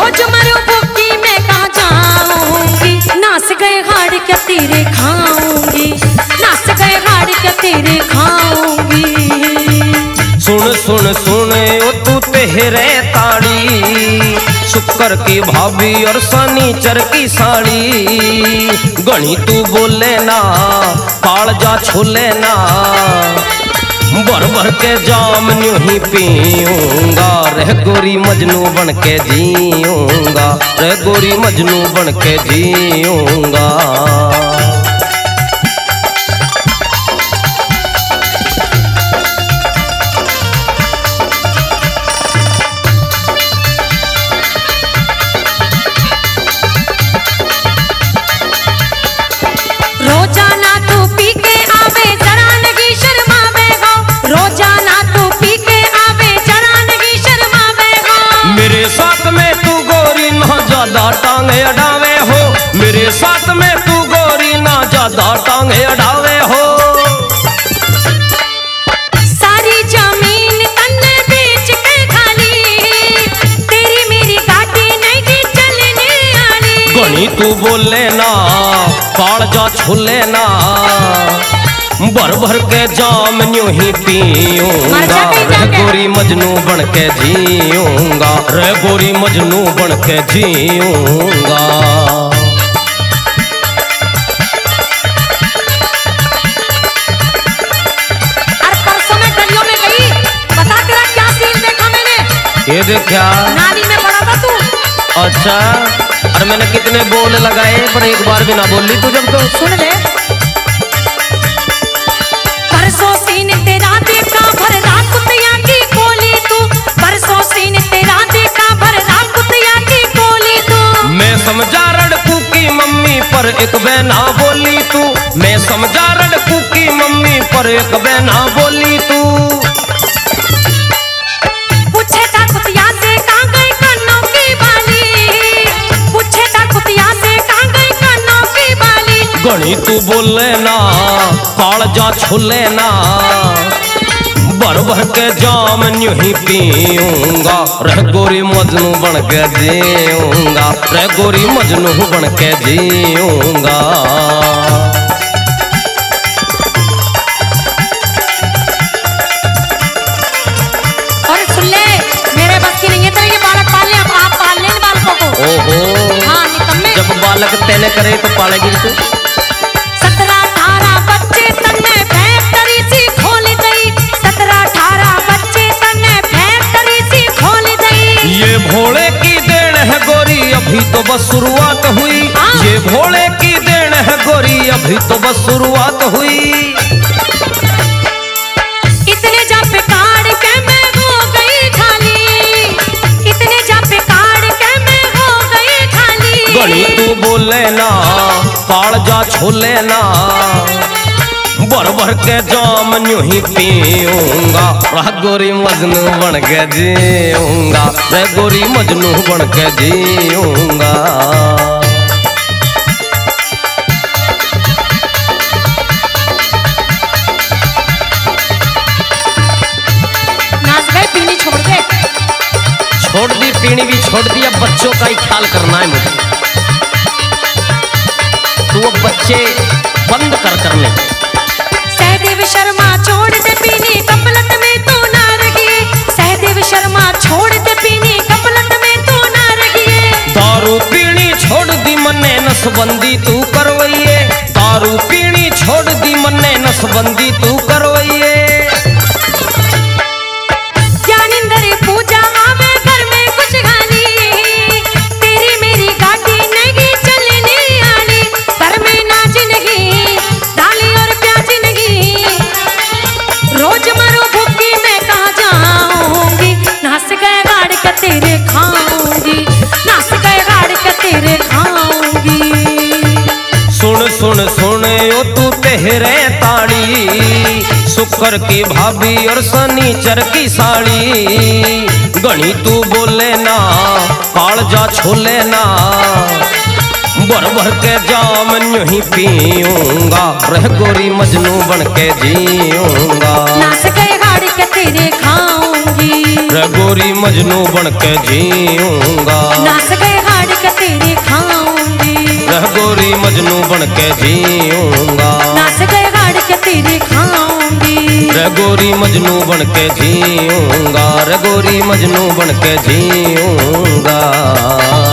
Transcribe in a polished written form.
रोज मरो भूखी मैं कहाँ जाऊंगी, नाच गए हाड़ क्या तेरे खाऊंगी, नाच गए हाड़ क्या तेरे खाऊंगी। सुन सुन सुन ओ तू तेरे ताड़ी, शुक्र की भाभी और शनिचर की साड़ी। गणी तू बोले ना काल जा छोले ना, भर भर के जाम न्यू ही पीऊंगा, रह गोरी मजनू बन के जीऊंगा, रह गोरी मजनू बन के जीऊंगा। रोजाना तू पी के आवे जरा नहीं शर्मावे हो, रोजाना तू पी के आवे जरा नहीं शर्मावे हो। मेरे साथ में तू गोरी ना ज्यादा टांगे अड़ावे हो, मेरे साथ में तू गोरी ना ज्यादा टांगे अड़ावे हो। सारी जमीन तन्ने बेच के खाली, तेरी मेरी गाड़ी नहीं चलने आनी। गणी तू बोले ना काल जा छोले ना, भर भर के जाम न्यू ही पीऊंगा, रह गोरी मजनू बन के जीऊंगा, रह गोरी मजनू बन के जीऊंगा। अरे परसों मैं गलियों में गई, बता तेरा क्या सीन देखा मैंने। ये देखा नाली में पड़ा था तू। अच्छा, और मैंने कितने बोल लगाए पर एक बार भी ना बोली तू। जब तो सुन ले, परसों सीन तेरा देखा भर रात कुतिया की कोली तू, परसों सीन तेरा देखा भर रात कुतिया की कोली तू। मैं समझा रड़कू की मम्मी पर एक बहना बोली तू, मैं समझा रड़कू की मम्मी पर एक बहना बोली तू। पूछे था कुतिया से कहाँ गई कानों की बाली, पूछे था कुतिया से कहाँ गई कानों की बाली। गणी तू बोले ना काल जा छोले ना, भर भर के जाम न्यू ही पीऊंगा, रह गोरी मजनू बन के जीऊंगा, रह गोरी मजनू बन के जीऊंगा। और सुन ले, मेरे बस की नहीं है तेरे ये बालक पालने, अब आप पाल ले इन बालकों को। ओहो, हाँ निकम्मे। जब बालक तेने करे तो पालेगी तू। 17-18 बच्चे तन्ने फैक्ट्री सी खोल गई, 17-18 बच्चे तन्ने फैक्ट्री सी खोल गई। ये भोले की देन है गोरी अभी तो बस शुरुआत हुई, ये भोले की देन है गोरी अभी तो बस शुरुआत हुई। इतने जापे काट के मैं हो गई खाली, इतने जापे काट के मैं हो गई खाली। गणी तू बोले ना काल जा छोले ना, भर भर के जाम न्यू ही पीऊंगा, रह गोरी मजनू बन के जीऊंगा, रह गोरी मजनू बन के जीऊंगा। नाच गए पीनी छोड़ दे। छोड़ दी पीनी भी छोड़ दी, अब बच्चों का ही ख्याल करना है मुझे। तू अब बच्चे बंद कर करने। सहदेव शर्मा छोड़ दे पीनी कपलत में तू ना रही, सहदेव शर्मा छोड़ दे पीनी कपलत में तू ना रही। दारू पीनी छोड़ दी मन्ने नसबंदी तू करवैये, दारू पीनी छोड़ दी मन्ने नसबंदी तू करवैये। ज्ञानेंद्र पूजा आवे घर में खुशहाली, तेरी मेरी गाड़ी नहीं चलने आनी, घर में नाच नहीं दाली और प्याज नहीं। रोज मरो भूखी मैं कहाँ जाऊंगी, नाच गए गाड़ के तेरे खाऊंगी, नाच गए गाड़ के तेरे खाऊंगी। सुन सुन सुन ओ तू तेरे ताड़ी, शुक्र की भाभी और शनिचर की साड़ी। गणी तू बोले ना काल जा छोले ना, भर भर के जाम न्यू ही पीऊंगा, रह गोरी मजनू बन के जीऊंगा, नाच गए गाड़ के तेरे खाऊंगी, रह गोरी मजनू बन के जीऊंगा। मजनू बन के जीऊंगा। नाच के गाड़ के तेरे खाऊंगी। रे गोरी मजनू बन के जीऊंगा, रे गोरी मजनू बन के जीऊंगा।